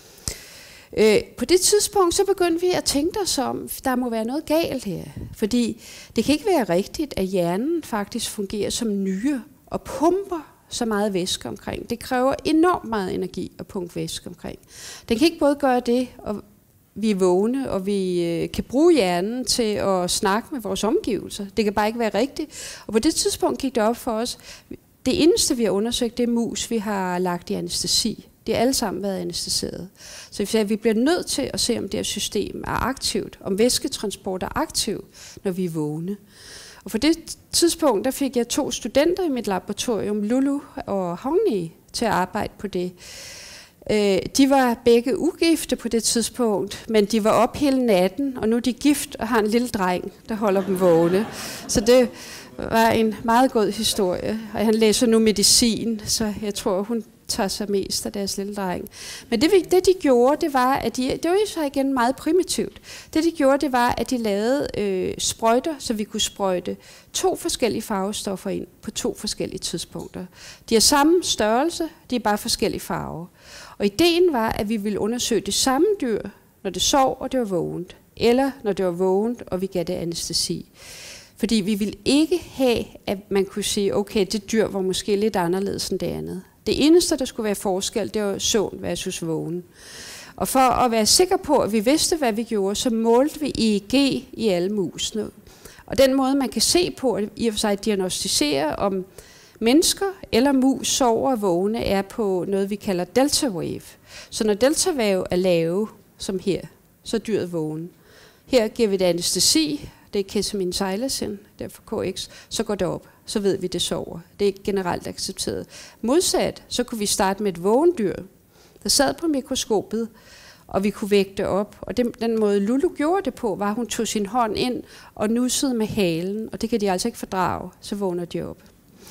Øh, på det tidspunkt så begyndte vi at tænke os om, der må være noget galt her, fordi det kan ikke være rigtigt, at hjernen faktisk fungerer som nyre og pumper så meget væske omkring. Det kræver enormt meget energi at pumpe væske omkring. Den kan ikke både gøre det, og vi er vågne, og vi øh, kan bruge hjernen til at snakke med vores omgivelser. Det kan bare ikke være rigtigt. Og på det tidspunkt gik det op for os, det eneste vi har undersøgt, det er mus, vi har lagt i anæstesi. De har alle sammen været anæstiseret. Så vi, sagde, vi bliver nødt til at se, om det her system er aktivt, om væsketransport er aktiv, når vi er vågne. Og på det tidspunkt, der fik jeg to studenter i mit laboratorium, Lulu og Hongni, til at arbejde på det. Øh, de var begge ugifte på det tidspunkt, men de var op hele natten, og nu er de gift og har en lille dreng, der holder dem vågne. Så det var en meget god historie, og han læser nu medicin, så jeg tror, hun tager sig mest af deres lille dreng. Men det, det de gjorde, det var, at de, det var jo så igen meget primitivt. Det de gjorde, det var, at de lavede øh, sprøjter, så vi kunne sprøjte to forskellige farvestoffer ind på to forskellige tidspunkter. De har samme størrelse, de er bare forskellige farver. Og ideen var, at vi ville undersøge det samme dyr, når det sov og det var vågent, eller når det var vågent, og vi gav det anæstesi. Fordi vi ville ikke have, at man kunne sige, okay, det dyr var måske lidt anderledes end det andet. Det eneste, der skulle være forskel, det var søvn versus vågen. Og for at være sikker på, at vi vidste, hvad vi gjorde, så målte vi E E G i alle musene. Og den måde, man kan se på, at i og for sig diagnostisere, om mennesker eller mus sover og vågne, er på noget, vi kalder delta wave. Så når delta wave er lave, som her, så er dyret vågen. Her giver vi det anæstesi, det er ketamine silencin, derfor K X, så går det op. Så ved vi, det sover. Det er generelt accepteret. Modsat, så kunne vi starte med et vågendyr, der sad på mikroskopet, og vi kunne vægte det op. Og den, den måde Lulu gjorde det på, var, at hun tog sin hånd ind og nussede med halen, og det kan de altså ikke fordrage, så vågner de op.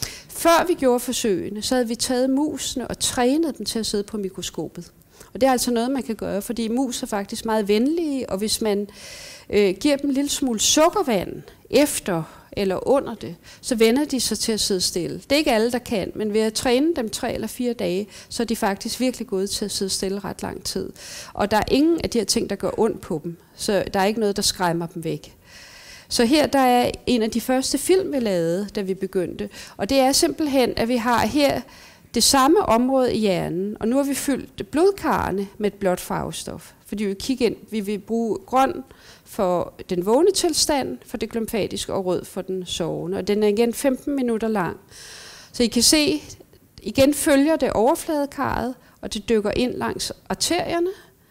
før vi gjorde forsøgene, så havde vi taget musene og trænet dem til at sidde på mikroskopet. Og det er altså noget, man kan gøre, fordi mus er faktisk meget venlige, og hvis man øh, giver dem en lille smule sukkervand efter eller under det, så vender de sig til at sidde stille. Det er ikke alle, der kan, men ved at træne dem tre eller fire dage, så er de faktisk virkelig gode til at sidde stille ret lang tid. Og der er ingen af de her ting, der gør ondt på dem, så der er ikke noget, der skræmmer dem væk. Så her der er en af de første film, vi lavede, da vi begyndte, og det er simpelthen, at vi har her det samme område i hjernen, og nu har vi fyldt blodkarrene med et blåt farvestof, fordi vi kigger ind, vi vil bruge grøn for den vågne tilstand, for det glymfatiske, og rød for den sovende. Og den er igen femten minutter lang. Så I kan se, igen følger det overfladekarret, og det dykker ind langs arterierne,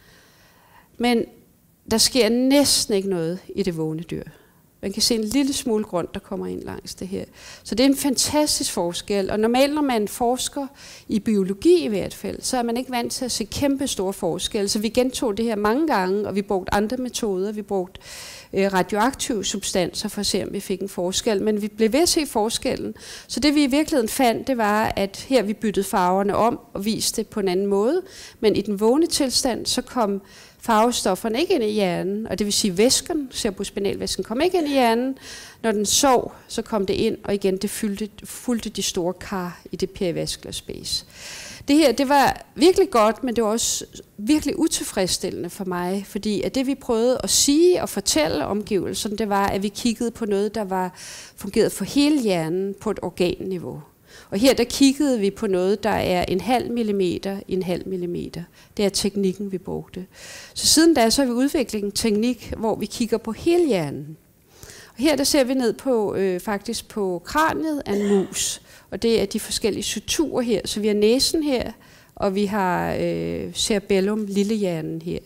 men der sker næsten ikke noget i det vågne dyr. Man kan se en lille smule grønt, der kommer ind langs det her. Så det er en fantastisk forskel. Og normalt, når man forsker i biologi i hvert fald, så er man ikke vant til at se kæmpe store forskelle. Så vi gentog det her mange gange, og vi brugte andre metoder. Vi brugte øh, radioaktive substanser for at se, om vi fik en forskel. Men vi blev ved at se forskellen. Så det vi i virkeligheden fandt, det var, at her vi byttede farverne om og viste det på en anden måde. Men i den vågne tilstand, så kom farvestofferne ikke ind i hjernen, og det vil sige væsken, cerebrospinalvæsken, kom ikke ind i hjernen. Når den sov, så kom det ind, og igen det fyldte, fulgte de store kar i det perivascular space. Det her, det var virkelig godt, men det var også virkelig utilfredsstillende for mig, fordi at det vi prøvede at sige og fortælle omgivelserne, det var, at vi kiggede på noget, der var fungeret for hele hjernen på et organniveau. Og her der kiggede vi på noget, der er en halv millimeter i en halv millimeter. Det er teknikken, vi brugte. Så siden da så har vi udviklet en teknik, hvor vi kigger på hele hjernen. Og her der ser vi ned på øh, faktisk på kraniet af en mus. Og det er de forskellige suturer her. Så vi har næsen her, og vi har øh, cerebellum, lillehjernen her.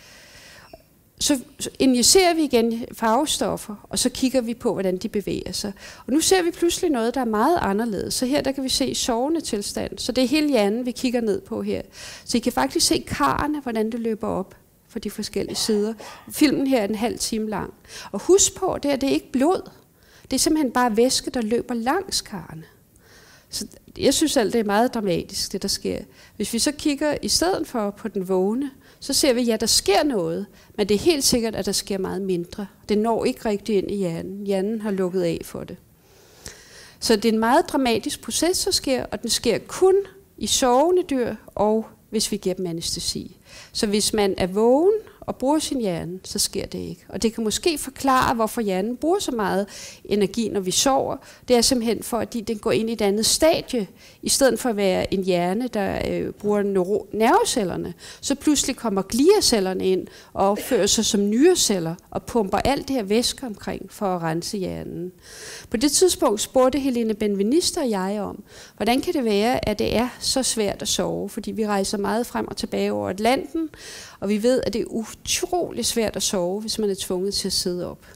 Så injicerer vi igen farvestoffer, og så kigger vi på, hvordan de bevæger sig. Og nu ser vi pludselig noget, der er meget anderledes. Så her der kan vi se sovende tilstand. Så det er hele hjernen, vi kigger ned på her. Så I kan faktisk se karrene, hvordan det løber op for de forskellige sider. Filmen her er en halv time lang. Og husk på, det, er, det er ikke blod. Det er simpelthen bare væske, der løber langs karrene. Så jeg synes alt det er meget dramatisk, det der sker. Hvis vi så kigger i stedet for på den vågne, så ser vi, ja, der sker noget, men det er helt sikkert, at der sker meget mindre. Det når ikke rigtig ind i hjernen. Hjernen har lukket af for det. Så det er en meget dramatisk proces, der sker, og den sker kun i sovende dyr, og hvis vi giver dem anæstesi. Så hvis man er vågen og bruger sin hjerne, så sker det ikke. Og det kan måske forklare, hvorfor hjernen bruger så meget energi, når vi sover. Det er simpelthen for, at den går ind i et andet stadie. I stedet for at være en hjerne, der øh, bruger nervecellerne, så pludselig kommer gliacellerne ind og opfører sig som nyreceller og pumper alt det her væske omkring for at rense hjernen. På det tidspunkt spurgte Helene Benveniste og jeg om, hvordan kan det være, at det er så svært at sove? Fordi vi rejser meget frem og tilbage over Atlanten, og vi ved, at det er utrolig svært at sove, hvis man er tvunget til at sidde op.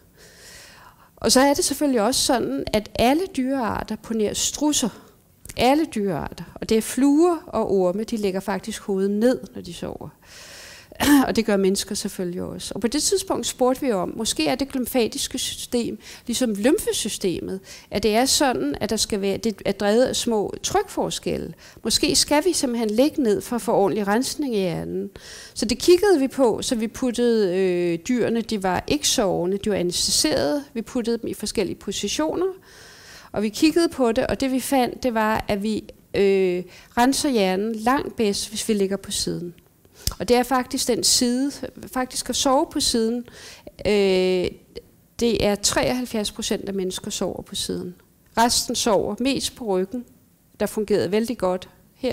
Og så er det selvfølgelig også sådan, at alle dyrearter på nær strudser, alle dyrearter, og det er fluer og orme, de lægger faktisk hovedet ned, når de sover. Og det gør mennesker selvfølgelig også. Og på det tidspunkt spurgte vi om, måske er det glymfatiske system, ligesom lymfesystemet, at det er sådan, at der skal være, det er drevet af små trykforskelle. Måske skal vi simpelthen ligge ned for at få ordentlig rensning i hjernen. Så det kiggede vi på, så vi puttede øh, dyrene, de var ikke sovende, de var anæsthetiserede, vi puttede dem i forskellige positioner, og vi kiggede på det, og det vi fandt, det var, at vi øh, renser hjernen langt bedst, hvis vi ligger på siden. Og det er faktisk den side, faktisk at sove på siden, øh, det er treoghalvfjerds procent af mennesker sover på siden. Resten sover mest på ryggen, der fungerede vældig godt her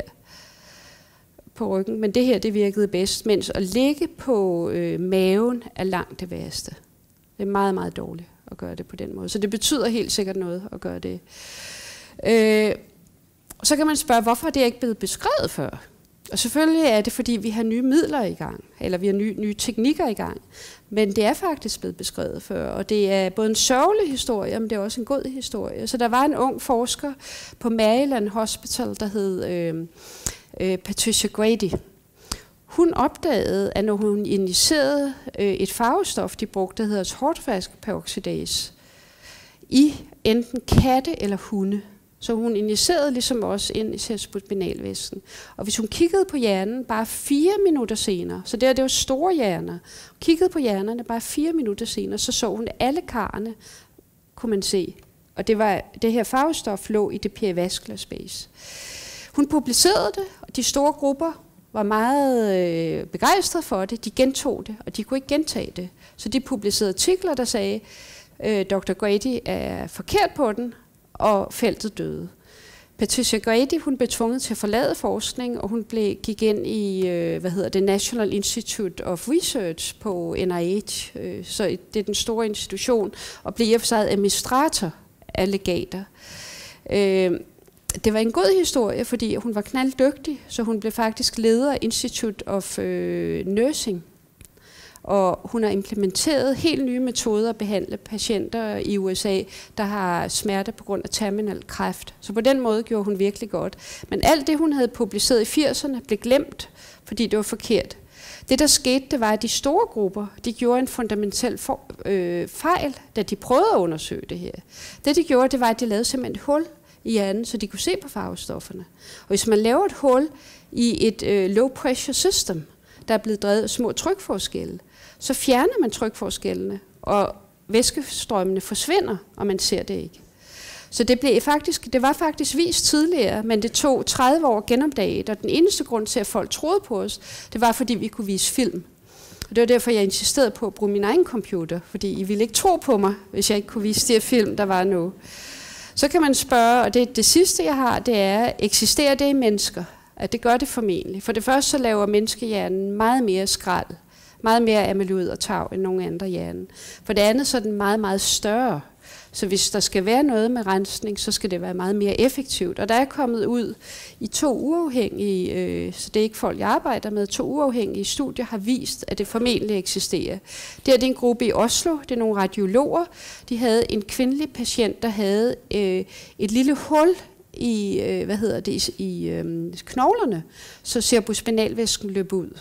på ryggen, men det her det virkede bedst, mens at ligge på øh, maven er langt det værste. Det er meget, meget dårligt at gøre det på den måde, så det betyder helt sikkert noget at gøre det. Øh, så kan man spørge, hvorfor er det ikke blevet beskrevet før? Og selvfølgelig er det, fordi vi har nye midler i gang, eller vi har nye, nye teknikker i gang. Men det er faktisk blevet beskrevet før, og det er både en sørgelig historie, men det er også en god historie. Så der var en ung forsker på Maryland Hospital, der hed øh, øh, Patricia Grady. Hun opdagede, at når hun injicerede øh, et farvestof, de brugte, der hedder hortvask peroxidase, i enten katte eller hunde, Så hun injicerede ligesom også ind i cerebrospinalvæsken. Og hvis hun kiggede på hjernen bare fire minutter senere, så det, det var store hjerner, hun kiggede på hjernerne bare fire minutter senere, så så hun alle karrene, kunne man se. Og det, var, det her farvestof lå i det perivascular space. Hun publicerede det, og de store grupper var meget øh, begejstrede for det. De gentog det, og de kunne ikke gentage det. Så de publicerede artikler, der sagde, øh, doktor Grady er forkert på den, og feltet døde. Patricia Grady, hun blev tvunget til at forlade forskning, og hun blev, gik ind i øh, hvad hedder det, National Institute of Research på N I H, øh, så det er den store institution, og blev i og for sig administrator af legater. Øh, det var en god historie, fordi hun var knalddygtig, så hun blev faktisk leder af Institute of øh, Nursing. Og hun har implementeret helt nye metoder at behandle patienter i U S A, der har smerter på grund af terminal kræft. Så på den måde gjorde hun virkelig godt. Men alt det, hun havde publiceret i firserne, blev glemt, fordi det var forkert. Det, der skete, det var, at de store grupper, de gjorde en fundamental for, øh, fejl, da de prøvede at undersøge det her. Det, de gjorde, det var, at de lavede simpelthen et hul i hjernen, så de kunne se på farvestofferne. Og hvis man laver et hul i et øh, low pressure system, der er blevet drevet af små trykforskelle, så fjerner man trykforskellene, og væskestrømmene forsvinder, og man ser det ikke. Så det, blev faktisk, det var faktisk vist tidligere, men det tog tredive år genopdaget, og den eneste grund til, at folk troede på os, det var, fordi vi kunne vise film. Og det var derfor, jeg insisterede på at bruge min egen computer, fordi I ville ikke tro på mig, hvis jeg ikke kunne vise de her film, der var nu. Så kan man spørge, og det, det sidste, jeg har, det er, eksisterer det i mennesker? At det gør det formentlig. For det første, så laver menneskehjernen meget mere skrald, meget mere amyloid og tau end nogen andre hjerne. For det andet, så er den meget, meget større. Så hvis der skal være noget med rensning, så skal det være meget mere effektivt. Og der er kommet ud i to uafhængige, øh, så det er ikke folk, jeg arbejder med, to uafhængige studier har vist, at det formentlig eksisterer. Det er en gruppe i Oslo, det er nogle radiologer. De havde en kvindelig patient, der havde øh, et lille hul i, øh, hvad hedder det, i øh, knoglerne, så cerebrospinalvæsken løb ud.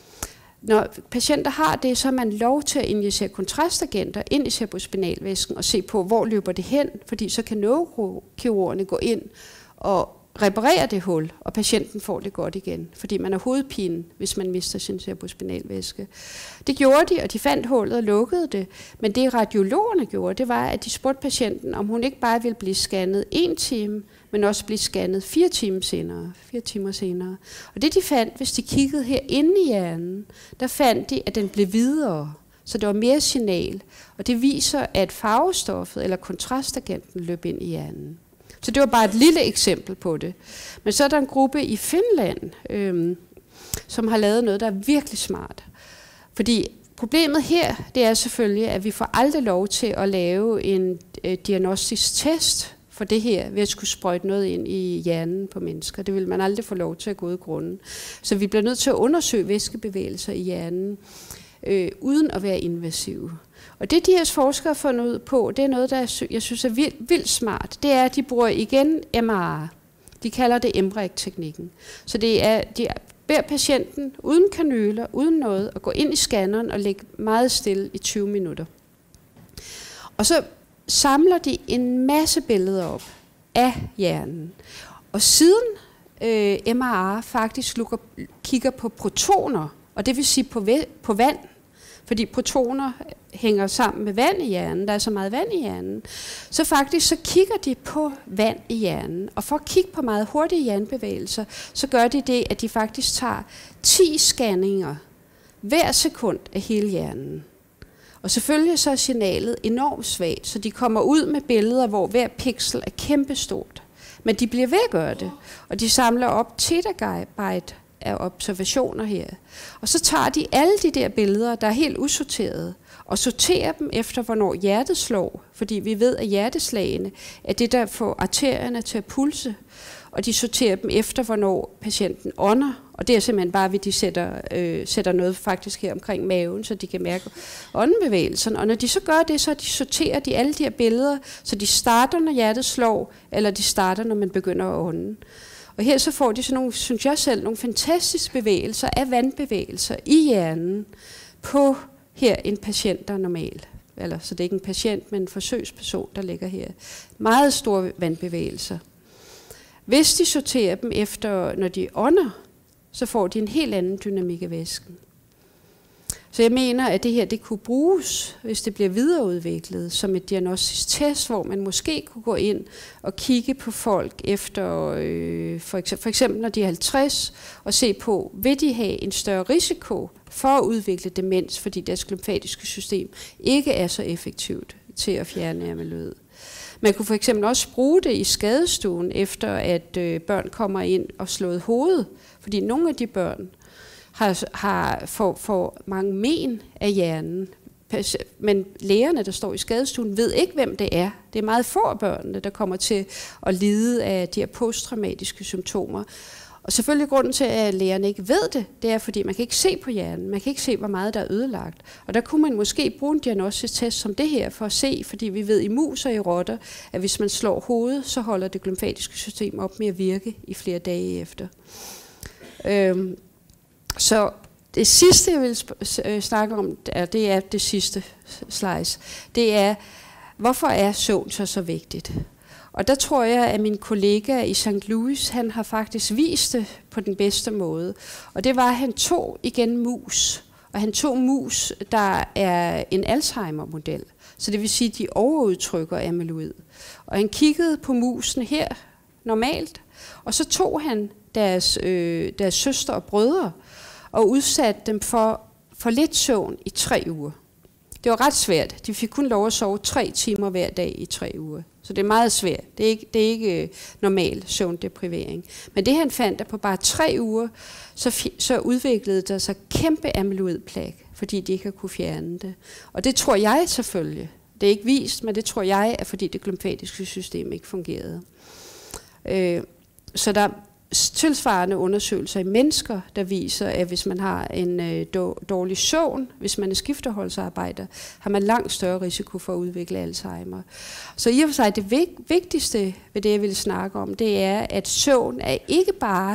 Når patienter har det, så har man lov til at injicere kontrastagenter ind i cerebrospinalvæsken og se på, hvor løber det hen, fordi så kan neurokirurgerne gå ind og reparere det hul, og patienten får det godt igen, fordi man har hovedpine, hvis man mister sin cerebrospinalvæske. Det gjorde de, og de fandt hullet og lukkede det, men det radiologerne gjorde, det var, at de spurgte patienten, om hun ikke bare ville blive scannet en time, men også blive scannet fire timer senere. Fire timer senere. Og det de fandt, hvis de kiggede her inde i hjernen, der fandt de, at den blev videre, så det var mere signal, og det viser, at farvestoffet eller kontrastagenten løb ind i hjernen. Så det var bare et lille eksempel på det. Men så er der en gruppe i Finland, øhm, som har lavet noget, der er virkelig smart. Fordi problemet her, det er selvfølgelig, at vi får aldrig lov til at lave en øh, diagnostisk test for det her, ved at skulle sprøjte noget ind i hjernen på mennesker. Det vil man aldrig få lov til at gå i grunden. Så vi bliver nødt til at undersøge væskebevægelser i hjernen, øh, uden at være invasive. Og det, de her forskere har fundet ud på, det er noget, der jeg synes er vildt, vildt smart. Det er, at de bruger igen M R R. De kalder det M R E C-teknikken. Så det er, de beder patienten uden kanyler, uden noget, at gå ind i scanneren og lægge meget stille i tyve minutter. Og så samler de en masse billeder op af hjernen. Og siden øh, M R R faktisk lukker, kigger på protoner, og det vil sige på, på vand, fordi protoner hænger sammen med vand i hjernen, der er så meget vand i hjernen, så faktisk så kigger de på vand i hjernen, og for at kigge på meget hurtige hjernebevægelser, så gør de det, at de faktisk tager ti scanninger hver sekund af hele hjernen. Og selvfølgelig så er signalet enormt svagt, så de kommer ud med billeder, hvor hver pixel er kæmpestort. Men de bliver ved at gøre det, og de samler op terabyte af observationer her. Og så tager de alle de der billeder, der er helt usorterede, og sorterer dem efter, hvornår hjertet slår. Fordi vi ved, at hjerteslagene er det, der får arterierne til at pulse. Og de sorterer dem efter, hvornår patienten ånder. Og det er simpelthen bare, at de sætter, øh, sætter noget faktisk her omkring maven, så de kan mærke åndebevægelsen. Og når de så gør det, så de sorterer de alle de her billeder, så de starter, når hjertet slår, eller de starter, når man begynder at ånde. Og her så får de sådan nogle, synes jeg selv, nogle fantastiske bevægelser af vandbevægelser i hjernen på her en patient, der er normal. Eller, så det er ikke en patient, men en forsøgsperson, der ligger her. Meget store vandbevægelser. Hvis de sorterer dem efter, når de ånder, så får de en helt anden dynamik af væsken. Så jeg mener, at det her det kunne bruges, hvis det bliver videreudviklet som et diagnostisk test, hvor man måske kunne gå ind og kigge på folk efter, øh, for, eksempel, for eksempel når de er halvtreds, og se på, vil de have en større risiko for at udvikle demens, fordi deres lymfatiske system ikke er så effektivt til at fjerne amyloid. Man kunne for eksempel også bruge det i skadestuen, efter at øh, børn kommer ind og slået hovedet, fordi nogle af de børn har, har får, får mange men af hjernen. Men lægerne, der står i skadestuen, ved ikke, hvem det er. Det er meget få af børnene, der kommer til at lide af de her posttraumatiske symptomer. Og selvfølgelig grunden til, at lægerne ikke ved det, det er, fordi man kan ikke se på hjernen. Man kan ikke se, hvor meget der er ødelagt. Og der kunne man måske bruge en diagnostisk test som det her for at se, fordi vi ved i mus og i rotter, at hvis man slår hovedet, så holder det lymfatiske system op med at virke i flere dage efter. Øhm, så det sidste, jeg vil snakke om, det er det sidste slice, det er, hvorfor er søvn så så vigtigt? Og der tror jeg, at min kollega i Sankt Louis, han har faktisk vist det på den bedste måde. Og det var, at han tog igen mus. Og han tog mus, der er en Alzheimer-model. Så det vil sige, at de overudtrykker amyloid. Og han kiggede på musene her normalt. Og så tog han deres, øh, deres søstre og brødre og udsatte dem for, for lidt søvn i tre uger. Det var ret svært. De fik kun lov at sove tre timer hver dag i tre uger. Så det er meget svært. Det er ikke, det er ikke normal søvndeprivering. Men det han fandt, at på bare tre uger, så, så udviklede der sig kæmpe amyloidplak, fordi de ikke har kunne fjerne det. Og det tror jeg selvfølgelig. Det er ikke vist, men det tror jeg er, fordi det lymfatiske system ikke fungerede. Øh, så der tilsvarende undersøgelser i mennesker, der viser, at hvis man har en øh, dårlig søvn, hvis man er skifteholdsarbejder, har man langt større risiko for at udvikle Alzheimer. Så i og for sig det vigtigste ved det, jeg vil snakke om, det er, at søvn er ikke bare,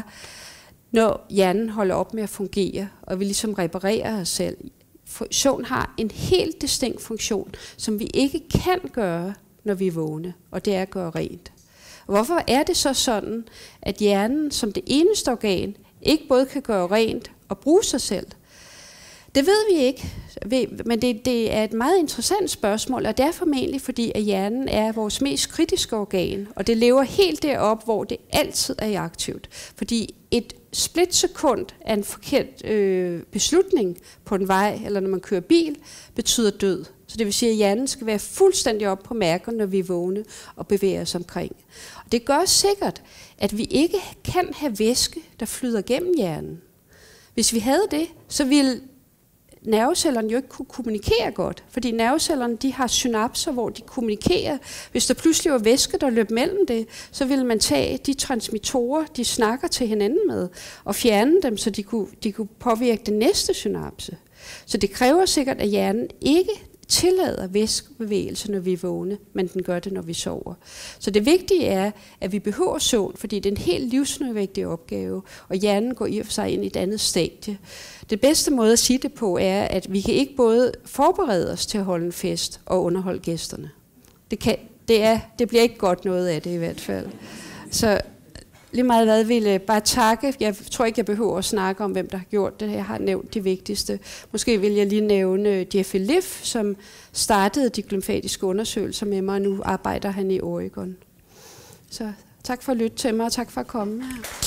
når hjernen holder op med at fungere, og vi ligesom reparerer os selv. Søvn har en helt distinkt funktion, som vi ikke kan gøre, når vi er vågne, og det er at gøre rent. Hvorfor er det så sådan, at hjernen som det eneste organ ikke både kan gøre rent og bruge sig selv? Det ved vi ikke, men det, det er et meget interessant spørgsmål, og det er formentlig fordi, at hjernen er vores mest kritiske organ, og det lever helt derop, hvor det altid er aktivt. Fordi et splitsekund af en forkert øh, beslutning på en vej, eller når man kører bil, betyder død. Så det vil sige, at hjernen skal være fuldstændig op på mærker, når vi er vågne og bevæger os omkring. Og det gør sikkert, at vi ikke kan have væske, der flyder gennem hjernen. Hvis vi havde det, så ville nervecellerne jo ikke kunne kommunikere godt, fordi nervecellerne de har synapser, hvor de kommunikerer. Hvis der pludselig var væske, der løb mellem det, så ville man tage de transmittorer, de snakker til hinanden med, og fjerne dem, så de kunne, de kunne påvirke den næste synapse. Så det kræver sikkert, at hjernen ikke tillader væskebevægelse, når vi er vågne, men den gør det, når vi sover. Så det vigtige er, at vi behøver søvn, fordi det er en helt livsnødvendig opgave, og hjernen går i og for sig ind i et andet stadie. Det bedste måde at sige det på er, at vi kan ikke både forberede os til at holde en fest og underholde gæsterne. Det, kan, det, er, det bliver ikke godt noget af det i hvert fald. Så lige meget hvad vil jeg bare takke. Jeg tror ikke, jeg behøver at snakke om, hvem der har gjort det. Jeg har nævnt de vigtigste. Måske vil jeg lige nævne Jeffrey Liff, som startede de lymfatiske undersøgelser med mig, og nu arbejder han i Oregon. Så tak for at lytte til mig, og tak for at komme her.